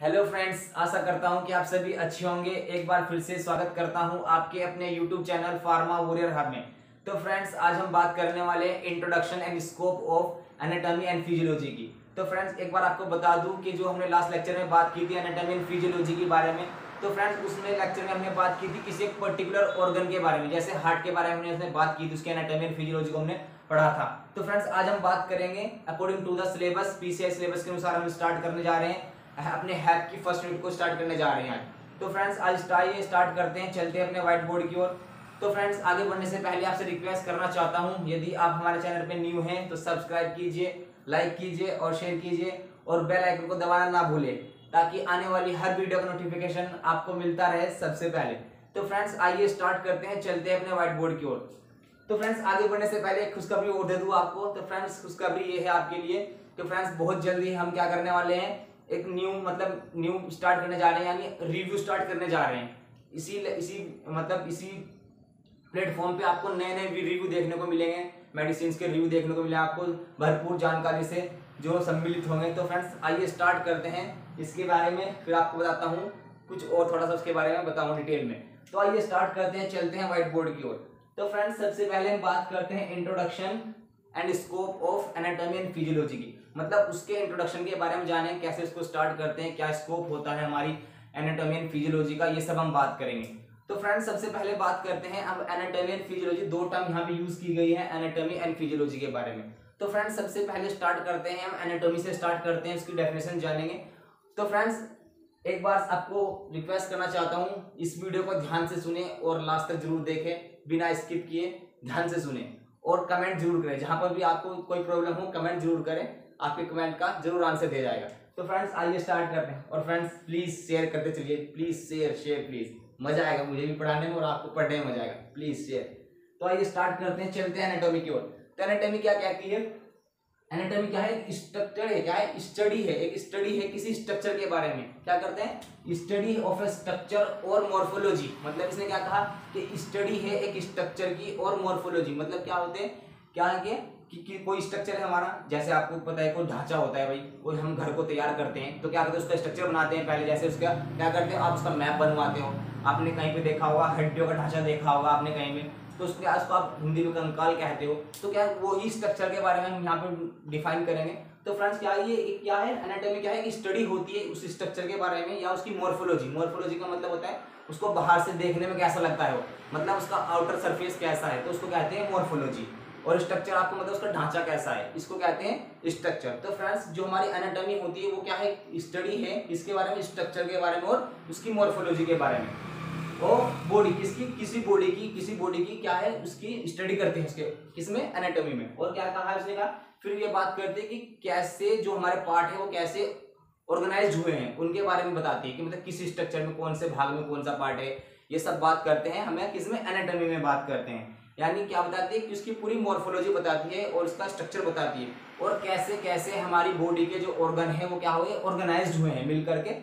Hello friends, आशा करता हूं कि आप सभी अच्छे होंगे। एक बार फिर से स्वागत करता हूं आपके अपने YouTube channel pharma warrior hub में। तो फ्रेंड्स, आज हम बात करने वाले हैं introduction and scope of anatomy and physiology की। तो फ्रेंड्स, एक बार आपको बता दूं कि जो हमने लास्ट लेक्चर में बात की थी एनाटॉमी एंड फिजियोलॉजी के बारे में, तो फ्रेंड्स उसमें लेक्चर में हमने बात की थी किसी एक पर्टिकुलर ऑर्गन के बारे में, जैसे हार्ट के बारे में हमने उसमें बात की थी, उसके एनाटॉमी एंड फिजियोलॉजी को हमने पढ़ा था। तो फ्रेंड्स, आज हम बात करेंगे according to the syllabus, PCI syllabus के अनुसार हम स्टार्ट करने जा रहे हैं, अपने हैक की फर्स्ट यूनिट को स्टार्ट करने जा रहे हैं आज। तो फ्रेंड्स, आज स्टार्ट करते हैं, चलते हैं अपने व्हाइट बोर्ड की ओर। तो फ्रेंड्स, आगे बढ़ने से पहले आपसे रिक्वेस्ट करना चाहता हूं, यदि आप हमारे चैनल पे न्यू हैं तो सब्सक्राइब कीजिए, लाइक कीजिए और शेयर कीजिए और बेल आइकन को दबाना ना भूलें, ताकि आने वाली हर वीडियो का नोटिफिकेशन आपको मिलता रहे सबसे पहले। तो फ्रेंड्स, आइए स्टार्ट करते हैं, चलते हैं अपने व्हाइट बोर्ड की ओर। तो फ्रेंड्स, आगे बढ़ने से पहले एक खुशखबरी और दे दूं आपको। तो फ्रेंड्स, खुशखबरी ये है आपके लिए। तो फ्रेंड्स, बहुत जल्दी हम क्या करने वाले हैं, एक न्यू स्टार्ट करने जा रहे हैं, यानी रिव्यू स्टार्ट करने जा रहे हैं। इसी प्लेटफॉर्म पे आपको नए नए रिव्यू देखने को मिलेंगे, मेडिसिन के रिव्यू देखने को मिलेंगे आपको भरपूर जानकारी से जो सम्मिलित होंगे। तो फ्रेंड्स, आइए स्टार्ट करते हैं इसके बारे में, फिर आपको बताता हूँ कुछ और थोड़ा सा उसके बारे में बताऊँ डिटेल में। तो आइए स्टार्ट करते हैं, चलते हैं व्हाइट बोर्ड की ओर। तो फ्रेंड्स, सबसे पहले हम बात करते हैं introduction and scope of anatomy and physiology की, मतलब उसके इंट्रोडक्शन के बारे में जाने, कैसे इसको स्टार्ट करते हैं, क्या स्कोप होता है हमारी एनाटॉमी एंड फिजियोलॉजी का, ये सब हम बात करेंगे। तो फ्रेंड्स, सबसे पहले बात करते हैं अब एनाटॉमी एंड फिजियोलॉजी, दो टर्म यहाँ पे यूज की गई है एनाटॉमी एंड फिजियोलॉजी के बारे में। तो फ्रेंड्स, सबसे पहले स्टार्ट करते हैं, हम एनाटॉमी से स्टार्ट करते हैं, उसकी डेफिनेशन जानेंगे। तो फ्रेंड्स, एक बार आपको रिक्वेस्ट करना चाहता हूँ, इस वीडियो को ध्यान से सुने और लास्ट तक जरूर देखें, बिना स्किप किए ध्यान से सुने और कमेंट जरूर करें। जहां पर भी आपको कोई प्रॉब्लम हो कमेंट जरूर करें, आपके कमेंट का जरूर आंसर दिया जाएगा। तो फ्रेंड्स, आइए स्टार्ट करते हैं। और फ्रेंड्स, प्लीज शेयर करते चलिए, प्लीज शेयर प्लीज, मजा आएगा मुझे भी पढ़ाने में और आपको पढ़ने में मजा आएगा, प्लीज शेयर। तो आइए स्टार्ट करते हैं, चलते हैं एनाटॉमी की ओर। तो एनाटॉमी क्या कहती है? एनाटॉमी क्या है? स्ट्रक्चर है, क्या है? स्टडी है, एक स्टडी है किसी स्ट्रक्चर के बारे में। क्या करते हैं? स्टडी ऑफ ए स्ट्रक्चर और मॉर्फोलॉजी। मतलब इसने क्या कहा कि स्टडी है एक स्ट्रक्चर की और मॉर्फोलॉजी, मतलब क्या होते हैं, क्या है कि कोई स्ट्रक्चर है हमारा, जैसे आपको पता है कोई ढांचा होता है भाई, कोई हम घर को तैयार करते हैं तो क्या करते हैं, उसका स्ट्रक्चर बनाते हैं पहले, जैसे उसका क्या करते हैं, आप उसका मैप बनवाते हो। आपने कहीं पे देखा होगा, हड्डियों का ढांचा देखा होगा आपने कहीं में, तो उसके उसको आप हिंदी में कंकाल कहते हो। तो क्या वो ही स्ट्रक्चर के बारे में हम यहाँ पे डिफाइन करेंगे। तो फ्रेंड्स, क्या ये क्या है, एनाटॉमी क्या है, कि स्टडी होती है उस स्ट्रक्चर के बारे में, या उसकी मॉर्फोलॉजी। मॉर्फोलॉजी का मतलब होता है उसको बाहर से देखने में कैसा लगता है वो, मतलब उसका आउटर सरफेस कैसा है, तो उसको कहते हैं मॉर्फोलॉजी। और स्ट्रक्चर आपको मतलब उसका ढांचा कैसा है, इसको कहते हैं स्ट्रक्चर। तो फ्रेंड्स, जो हमारी एनाटॉमी होती है वो क्या है, स्टडी है इसके बारे में, स्ट्रक्चर के बारे में और उसकी मॉर्फोलॉजी के बारे में। और बॉडी किसी बॉडी की क्या है, उसकी स्टडी करते हैं उसके किसमें, एनाटॉमी में। और क्या कहा है उसने, कहा फिर ये बात करते हैं कि कैसे जो हमारे पार्ट है वो कैसे ऑर्गेनाइज हुए हैं, उनके बारे में बताती है कि मतलब किसी स्ट्रक्चर में कौन से भाग में कौन सा पार्ट है, ये सब बात करते हैं हमें किसमें, एनाटॉमी में बात करते हैं। यानी क्या बताती है कि उसकी पूरी मॉर्फोलॉजी बताती है और उसका स्ट्रक्चर बताती है, और कैसे कैसे हमारी बॉडी के जो ऑर्गन है वो क्या हुए, ऑर्गेनाइज्ड हुए हैं मिलकर के,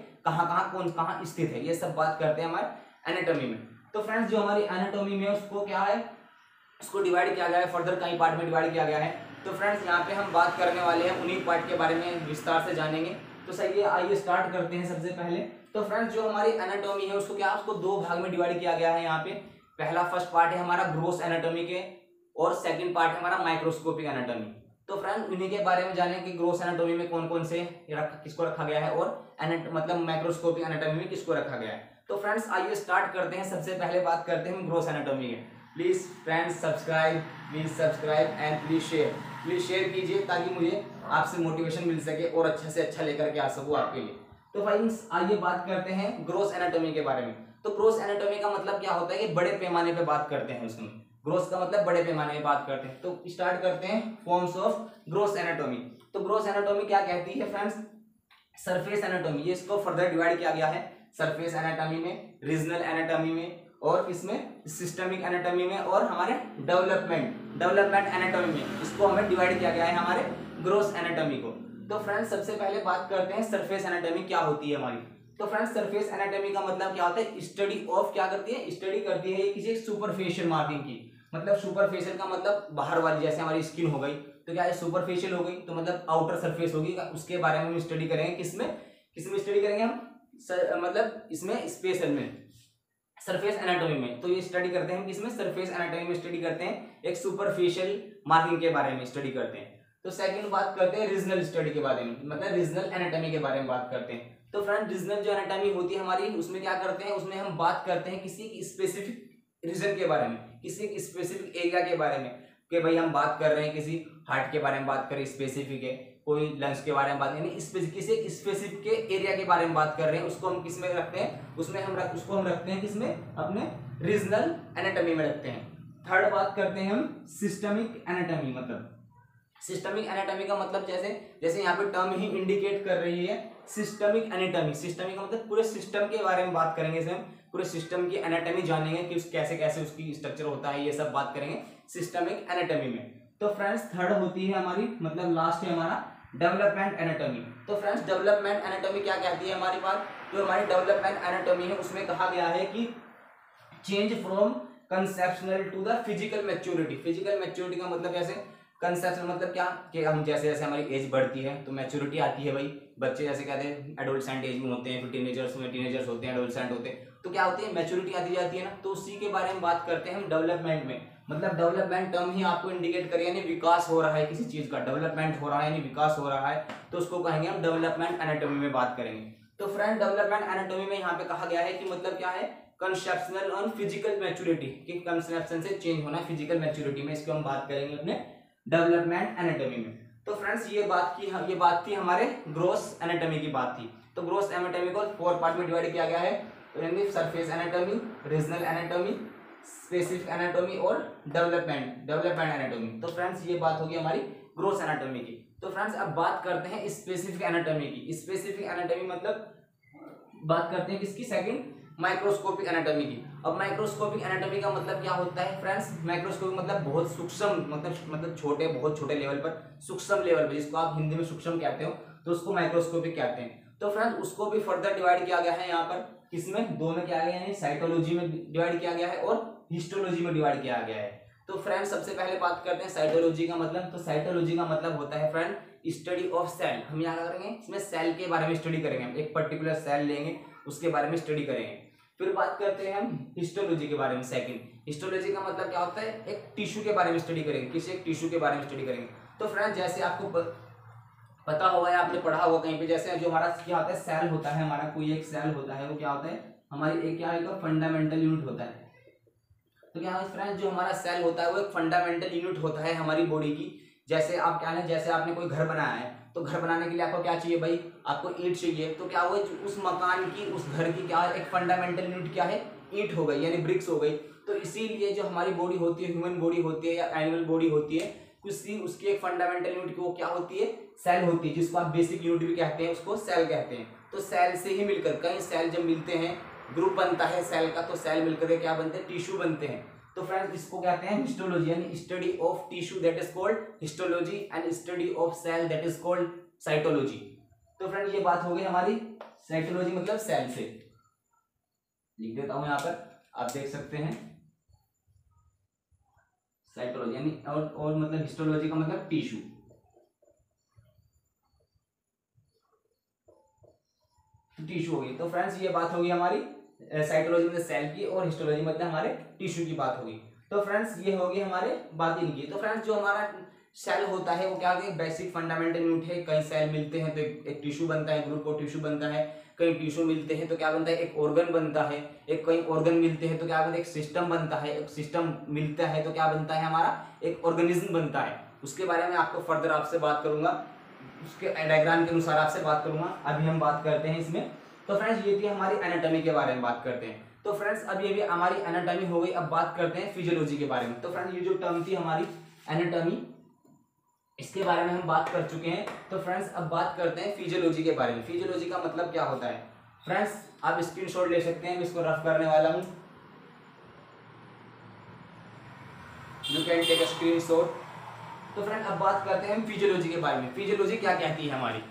कहाँ स्थित है, ये सब बात करते हैं हमारे एनाटॉमी में। तो फ्रेंड्स, जो हमारी एनाटॉमी में उसको क्या है, उसको डिवाइड किया गया है, फर्दर कई पार्ट में डिवाइड किया गया है। तो फ्रेंड्स, यहाँ पे हम बात करने वाले हैं उन्हीं पार्ट के बारे में विस्तार से जानेंगे। तो सही है, आइए स्टार्ट करते हैं सबसे पहले। तो फ्रेंड्स, जो हमारी एनाटॉमी है उसको क्या, उसको दो भाग में डिवाइड किया गया है यहाँ पे। पहला फर्स्ट पार्ट है हमारा ग्रोस एनाटॉमी के, और सेकंड पार्ट है हमारा माइक्रोस्कोपिक एनाटॉमी। तो फ्रेंड्स, उन्हीं के बारे में जाने कि ग्रोस एनाटॉमी में कौन कौन से किसको रखा गया है, और मतलब माइक्रोस्कोपिक एनाटॉमी में किसको रखा गया है। तो फ्रेंड्स, आइए स्टार्ट करते हैं, सबसे पहले बात करते हैं हम ग्रोस एनाटॉमी के। Please friends subscribe and please share कीजिए, ताकि मुझे आपसे मोटिवेशन मिल सके और अच्छा से अच्छा लेकर के आ सकूँ आपके लिए। तो फ्रेंड्स, आइए बात करते हैं ग्रोस एनाटॉमी के बारे में। तो ग्रोस एनाटॉमी का मतलब क्या होता है कि बड़े पैमाने पे बात करते हैं उसमें, ग्रोस का मतलब बड़े पैमाने पे बात करते हैं। तो स्टार्ट करते हैं फॉर्म्स ऑफ ग्रोस एनाटॉमी। तो ग्रोस एनाटॉमी क्या कहती है फ्रेंड्स, सरफेस एनाटॉमी, ये इसको फर्दर डिवाइड किया गया है सरफेस एनाटॉमी में, रीजनल एनाटॉमी में, और इसमें सिस्टमिक एनाटॉमी में, और हमारे डेवलपमेंट एनाटॉमी में, इसको हमें डिवाइड किया गया है हमारे ग्रोस एनाटॉमी को। तो फ्रेंड्स, सबसे पहले बात करते हैं सरफेस एनाटॉमी क्या होती है हमारी। तो फ्रेंड्स, सरफेस एनाटॉमी का मतलब क्या होता है, स्टडी ऑफ, क्या करती है, स्टडी करती है किसी सुपरफिशियल मार्किंग की। मतलब सुपरफिशियल का मतलब बाहर वाली, जैसे हमारी स्किन हो गई तो क्या है, सुपरफिशियल हो गई, तो मतलब आउटर सरफेस होगी, उसके बारे में हम स्टडी करेंगे। किसमें स्टडी करेंगे हम, मतलब इसमें स्पेशल में सरफेस एनाटॉमी में, तो ये स्टडी करते हैं किसमें, सरफेस एनाटॉमी में स्टडी करते हैं, एक सुपरफिशियल मार्किंग के बारे में स्टडी करते हैं। तो सेकंड बात करते हैं रीजनल स्टडी के बारे में, मतलब रीजनल एनाटॉमी के बारे में बात करते हैं। तो फ्रेंड रीजनल जो एनाटॉमी होती है हमारी, उसमें क्या करते हैं, उसमें हम बात करते हैं किसी स्पेसिफिक रीजन के बारे में, किसी स्पेसिफिक एरिया के बारे में, कि भाई हम बात कर रहे हैं किसी हार्ट के बारे में बात करें, स्पेसिफिक है, कोई लंग्स के बारे में बात, यानी किसी स्पेसिफिक के एरिया के बारे में बात कर रहे हैं, उसको हम किस में रखते हैं, उसको हम रखते हैं किसमें, अपने रीजनल एनाटॉमी में रखते हैं। थर्ड बात करते हैं हम सिस्टमिक एनाटॉमी, मतलब सिस्टमिक एनाटॉमी का मतलब जैसे यहाँ पे टर्म ही इंडिकेट कर रही है, सिस्टमिक एनाटॉमी। सिस्टमिक का मतलब पूरे सिस्टम के बारे में बात करेंगे, इसमें पूरे सिस्टम की एनाटॉमी जानेंगे कि कैसे कैसे उसकी स्ट्रक्चर होता है, ये सब बात करेंगे सिस्टमिक एनाटॉमी में। तो फ्रेंड्स थर्ड होती है हमारी, मतलब लास्ट है हमारा डेवलपमेंट एनाटॉमी। तो फ्रेंड्स डेवलपमेंट एनाटॉमी क्या कहती है हमारी बात, जो हमारी डेवलपमेंट एनाटॉमी है उसमें कहा गया है कि change from conceptional to the physical maturity. Physical maturity का मतलब कैसे, कंसेप्शनल मतलब क्या, कि हम जैसे जैसे हमारी एज बढ़ती है तो मैच्योरिटी आती है, भाई बच्चे जैसे कहते हैं एडोलसेंट एज में होते हैं, फिर टीनेजर्स होते हैं, एडोलसेंट होते हैं, तो क्या होती है, मैच्योरिटी आती जाती है ना, तो उसी के बारे में बात करते हैं हम डेवलपमेंट में। मतलब डेवलपमेंट टर्म ही आपको इंडिकेट करें, यानी विकास हो रहा है किसी चीज का, डेवलपमेंट हो रहा है यानी विकास हो रहा है, तो उसको कहेंगे हम डेवलपमेंट एनाटॉमी में बात करेंगे। तो फ्रेंड डेवलपमेंट एनाटॉमी में यहाँ पे कहा गया है कि मतलब क्या है, कंसेप्शनल ऑन फिजिकल मैच्योरिटी, कि कंसेप्शन से चेंज होना फिजिकल मैच्योरिटी में, इसको हम बात करेंगे अपने डेवलपमेंट एनाटॉमी में। तो फ्रेंड्स ये बात थी हमारे ग्रॉस एनाटॉमी की बात थी। तो ग्रॉस एनाटॉमी को 4 पार्ट में डिवाइड किया गया है, यानी surface anatomy, regional anatomy, specific anatomy और डेवलपमेंट एनाटॉमी। तो फ्रेंड्स ये बात होगी हमारी ग्रॉस एनाटॉमी की। तो फ्रेंड्स अब बात करते हैं स्पेसिफिक एनाटॉमी की। स्पेसिफिक एनाटॉमी मतलब बात करते हैं किसकी, सेकंड माइक्रोस्कोपिक एनाटॉमी की। अब माइक्रोस्कोपिक एनाटॉमी का मतलब क्या होता है फ्रेंड्स, माइक्रोस्कोपिक मतलब बहुत सूक्ष्म, मतलब छोटे, बहुत छोटे लेवल पर, सूक्ष्म लेवल पर, जिसको आप हिंदी में सूक्ष्म कहते हो, तो उसको माइक्रोस्कोपिक कहते हैं। तो फ्रेंड्स उसको भी फर्दर डिवाइड किया गया है यहाँ पर, किसमें, दो में किया गया है, साइटोलॉजी में डिवाइड किया गया है और हिस्टोलॉजी में डिवाइड किया गया है। तो फ्रेंड्स सबसे पहले बात करते हैं साइटोलॉजी का मतलब। तो साइटोलॉजी का मतलब होता है फ्रेंड स्टडी ऑफ सेल। हम यहाँ क्या करेंगे, इसमें सेल के बारे में स्टडी करेंगे, हम एक पर्टिकुलर सेल लेंगे, उसके बारे में स्टडी करेंगे। फिर बात करते हैं हम हिस्टोलॉजी के बारे में, सेकंड। हिस्टोलॉजी का मतलब क्या होता है, एक टिश्यू के बारे में स्टडी करेंगे, किसी एक टिश्यू के बारे में स्टडी करेंगे। तो फ्रेंड जैसे आपको पता होगा या आपने पढ़ा होगा कहीं पे, जैसे जो हमारा क्या होता है, सेल होता है हमारा, कोई एक सेल होता है, वो क्या होता है, हमारी एक क्या है, फंडामेंटल यूनिट होता है। तो क्या है फ्रेंड्स, जो हमारा सेल होता है वो एक फंडामेंटल यूनिट होता है हमारी बॉडी की। जैसे आप क्या है, जैसे आपने कोई घर बनाया है, तो घर बनाने के लिए आपको क्या चाहिए भाई, आपको ईंट चाहिए। तो क्या हुआ, उस मकान की, उस घर की क्या है, एक फंडामेंटल यूनिट क्या है, ईंट हो गई, यानी ब्रिक्स हो गई। तो इसीलिए जो हमारी बॉडी होती है, ह्यूमन बॉडी होती है या एनिमल बॉडी होती है, उसकी एक फंडामेंटल यूनिट वो क्या होती है, सेल होती है, जिसको आप बेसिक यूनिट भी कहते हैं, उसको सेल कहते हैं। तो सेल से ही मिलकर, कई सेल जब मिलते हैं, ग्रुप बनता है सेल का, तो सेल मिलकर के क्या बनते हैं, टिश्यू बनते हैं। तो फ्रेंड्स इसको कहते हैं हिस्टोलॉजी, यानी study of tissue, that is called histology, and study of cell, that is called cytology. तो फ्रेंड ये बात हो गई हमारी साइटोलॉजी, मतलब सेल से। लिख देता हूं यहाँ पर, आप देख सकते हैं साइटोलॉजी यानी, और मतलब हिस्टोलॉजी का मतलब टिश्यू। टिश्यू होगी। तो फ्रेंड्स ये बात होगी हमारी साइटोलॉजी मतलब सेल की, और हिस्टोलॉजी मतलब हमारे टिश्यू की बात होगी। तो फ्रेंड्स ये होगी हमारे बात इनकी। तो फ्रेंड्स जो हमारा सेल होता है वो क्या है, बेसिक फंडामेंटल यूनिट है। कई सेल मिलते हैं तो एक टिश्यू बनता है, ग्रुप ऑफ टिश्यू बनता है। कई टिश्यू मिलते हैं तो क्या बनता है, एक ऑर्गन बनता है। एक कई ऑर्गन मिलते हैं तो क्या बनता है, एक सिस्टम बनता है। एक सिस्टम मिलता है तो क्या बनता है, हमारा एक ऑर्गेनिज्म बनता है। उसके बारे में आपको फर्दर आपसे बात करूंगा, उसके डायग्राम के अनुसार आपसे बात करूंगा। अभी हम बात करते हैं इसमें। तो फ्रेंड्स ये थी हमारी एनाटॉमी के बारे में बात करते हैं। तो फ्रेंड्स अब ये भी हमारी एनाटॉमी हो गई। अब बात करते हैं फिजियोलॉजी के बारे में। तो फ्रेंड्स ये जो टर्म थी हमारी एनाटॉमी, इसके बारे में हम बात कर चुके हैं। तो फ्रेंड्स अब बात करते हैं फिजियोलॉजी के बारे में। फिजियोलॉजी का मतलब क्या होता है फ्रेंड्स, आप स्क्रीनशॉट ले सकते हैं, मैं इसको रफ करने वाला हूं, you can take a screenshot. तो फ्रेंड अब बात करते हैं हम फिजियोलॉजी के बारे में। फिजियोलॉजी क्या कहती है हमारी।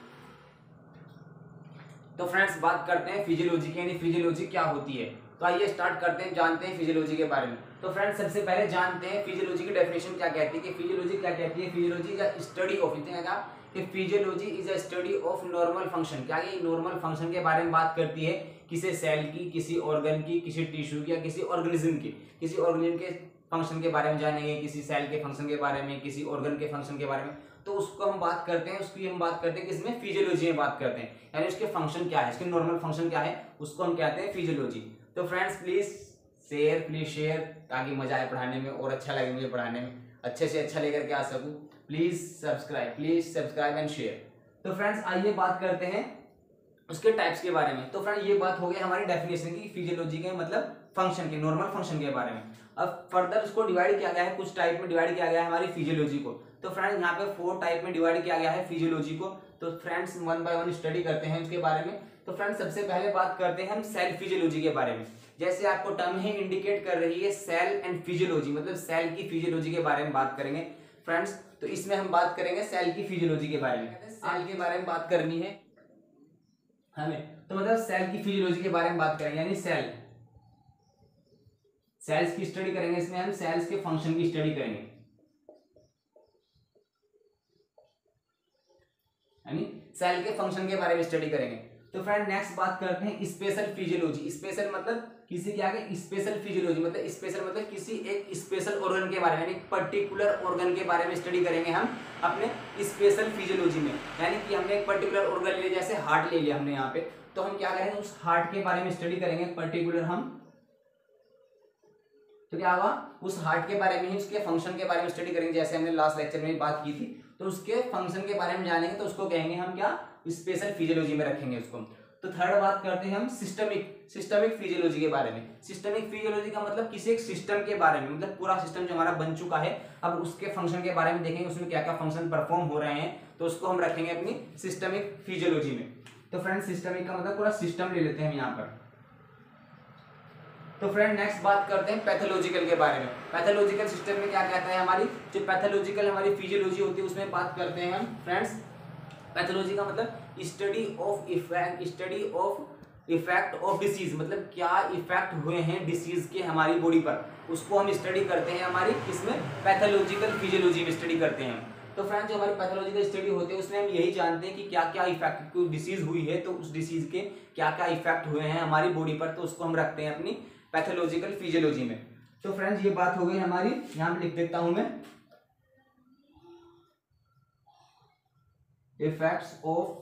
तो फ्रेंड्स बात करते हैं फिजियोलॉजी की, यानी फिजियोलॉजी क्या होती है। तो आइए स्टार्ट करते हैं, जानते हैं फिजियोलॉजी के बारे में। तो फ्रेंड्स सबसे पहले जानते हैं फिजियोलॉजी की डेफिनेशन क्या कहती है, कि फिजियोलॉजी क्या कहती है। फिजियोलॉजी का स्टडी ऑफ, कि physiology is a study of normal function. क्या ये नॉर्मल फंक्शन के बारे में बात करती है, किसी सेल की, किसी ऑर्गन की, किसी टिश्यू की या किसी ऑर्गेनिज्म की। किसी ऑर्गेनिज्म के फंक्शन के बारे में जानेंगे, किसी सेल के फंक्शन के बारे में, किसी ऑर्गन के फंक्शन के बारे में, तो उसको हम बात करते हैं, उसकी हम बात करते हैं किसमें, फिजियोलॉजी में बात करते हैं। यानी उसके फंक्शन क्या है, इसके नॉर्मल फंक्शन क्या है, उसको हम कहते हैं फिजियोलॉजी। तो फ्रेंड्स प्लीज शेयर ताकि मजा आए पढ़ाने में और अच्छा लगे मुझे पढ़ाने में, अच्छे से अच्छा लेकर के आ सकूं। Please subscribe and share. तो फ्रेंड्स आइए बात करते हैं उसके टाइप्स के बारे में। तो फ्रेंड ये बात हो गई हमारी डेफिनेशन की, फिजियोलॉजी के मतलब फंक्शन के, नॉर्मल फंक्शन के बारे में। अब फर्दर इसको डिवाइड किया गया है, कुछ टाइप में डिवाइड किया गया है हमारी फिजियोलॉजी को। तो फ्रेंड यहाँ पे 4 टाइप में डिवाइड किया गया है फिजियोलॉजी को। तो फ्रेंड्स 1 बाय 1 स्टडी करते हैं उसके बारे में। तो फ्रेंड्स सबसे पहले बात करते हैं हम सेल फिजियोलॉजी के बारे में। जैसे आपको टर्म ही इंडिकेट कर रही है, सेल एंड फिजियोलॉजी, मतलब सेल की फिजियोलॉजी के बारे में बात करेंगे फ्रेंड्स। तो इसमें हम बात करेंगे सेल की फिजियोलॉजी के बारे में। सेल के बारे में बात करनी है हमें, तो मतलब सेल की फिजियोलॉजी के बारे में बात करेंगे, यानी सेल्स की स्टडी करेंगे। इसमें हम सेल्स के फंक्शन की स्टडी करेंगे, यानी सेल के फंक्शन के बारे में स्टडी करेंगे। तो फ्रेंड नेक्स्ट बात करते हैं स्पेशल फिजियोलॉजी। स्पेशल मतलब किसी क्या है, स्पेशल फिजियोलॉजी मतलब स्पेशल मतलब किसी एक स्पेशल ऑर्गन के बारे में, यानी पर्टिकुलर ऑर्गन के बारे में स्टडी करेंगे हम अपने स्पेशल फिजियोलॉजी में। यानी कि हमने एक पर्टिकुलर ऑर्गन ले लिया, जैसे हार्ट ले लिया हमने यहाँ पे, तो हम क्या करेंगे, उस हार्ट के बारे में स्टडी करेंगे पर्टिकुलर हम। तो क्या होगा, उस हार्ट के बारे में ही, उसके फंक्शन के बारे में स्टडी करेंगे। जैसे हमने लास्ट लेक्चर में बात की थी, तो उसके फंक्शन के बारे में जानेंगे, तो उसको कहेंगे हम क्या, स्पेशल फिजियोलॉजी में रखेंगे उसको। तो थर्ड बात करते हैं हम सिस्टमिक फिजियोलॉजी के बारे में। सिस्टमिक फिजियोलॉजी का मतलब किसी एक सिस्टम के बारे में, मतलब पूरा सिस्टम जो हमारा बन चुका है, अब उसके फंक्शन के बारे में देखेंगे, उसमें क्या क्या फंक्शन परफॉर्म हो रहे हैं, तो उसको हम रखेंगे अपनी सिस्टमिक फिजियोलॉजी में। तो फ्रेंड सिस्टमिक का मतलब पूरा सिस्टम ले लेते हैं हम यहाँ पर। तो फ्रेंड नेक्स्ट बात करते हैं पैथोलॉजिकल के बारे में। पैथोलॉजिकल सिस्टम में क्या कहता है, हमारी जो पैथोलॉजिकल हमारी फिजियोलॉजी होती है उसमें बात करते हैं हम फ्रेंड्स। पैथोलॉजी का मतलब study of effect of disease, मतलब क्या इफेक्ट हुए हैं डिसीज के हमारी बॉडी पर, उसको हम स्टडी करते हैं हमारी इसमें पैथोलॉजिकल फिजियोलॉजी में स्टडी करते हैं। तो फ्रेंड्स जो हमारी पैथोलॉजिकल स्टडी होती है उसमें हम यही जानते हैं कि क्या क्या इफेक्ट, कोई डिसीज हुई है तो उस डिसीज के क्या क्या इफेक्ट हुए हैं हमारी बॉडी पर, तो उसको हम रखते हैं अपनी पैथोलॉजिकल फिजियोलॉजी में। तो फ्रेंड्स ये बात हो गई हमारी, यहां पे लिख देता हूं मैं, effects of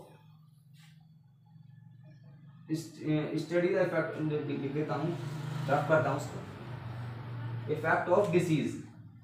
study the effect, लिख देता हूं, रफ करता हूं उसको, इफेक्ट ऑफ डिसीज।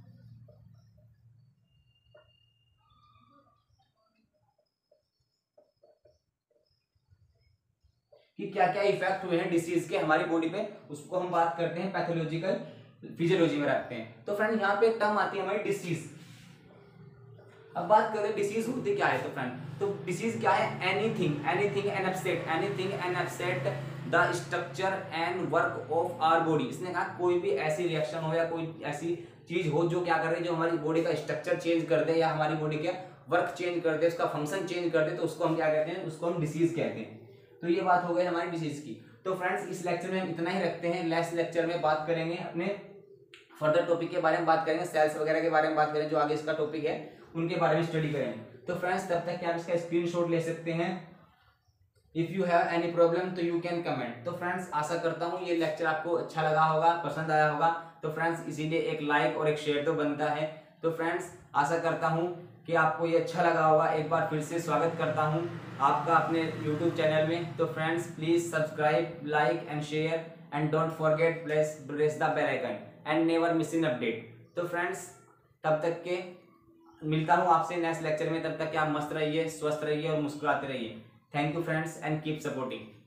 कि क्या क्या इफेक्ट हुए हैं डिसीज के हमारी बॉडी पे, उसको हम बात करते हैं पैथोलॉजिकल फिजियोलॉजी में रखते हैं। तो फ्रेंड यहाँ पे एक टर्म आती है हमारी डिसीज। अब बात करें डिसीज होती क्या है, तो फ्रेंड तो डिसीज क्या है, anything an upset the structure and work of our body. इसने कहा कोई भी ऐसी रिएक्शन हो या कोई ऐसी चीज हो जो क्या कर रही है, जो हमारी बॉडी का स्ट्रक्चर चेंज कर दे या हमारी बॉडी का वर्क चेंज कर दे, उसका फंक्शन चेंज कर दे, तो उसको हम क्या कहते हैं, उसको हम डिसीज कहते हैं। तो ये बात हो गई हमारी डिसीज की। तो फ्रेंड्स इस लेक्चर में हम इतना ही रखते हैं। नेक्स्ट लेक्चर में बात करेंगे अपने फर्दर टॉपिक के बारे में, बात करेंगे सेल्स वगैरह के बारे में, बात करेंगे जो आगे इसका टॉपिक है उनके बारे में स्टडी करेंगे। तो फ्रेंड्स तब तक आप इसका स्क्रीनशॉट ले सकते हैं। If you have any problem तो यू कैन कमेंट। तो फ्रेंड्स आशा करता हूँ ये लेक्चर आपको अच्छा लगा होगा, पसंद आया होगा। तो फ्रेंड्स इसीलिए एक लाइक और एक शेयर तो बनता है। तो फ्रेंड्स आशा करता हूँ कि आपको ये अच्छा लगा होगा। एक बार फिर से स्वागत करता हूँ आपका अपने YouTube चैनल में। तो friends please subscribe, like and share and don't forget press the bell icon and never miss in update. तो फ्रेंड्स तब तक के मिलता हूँ आपसे नेक्स्ट लेक्चर में। तब तक कि आप मस्त रहिए, स्वस्थ रहिए और मुस्कुराते रहिए। Thank you friends and keep supporting.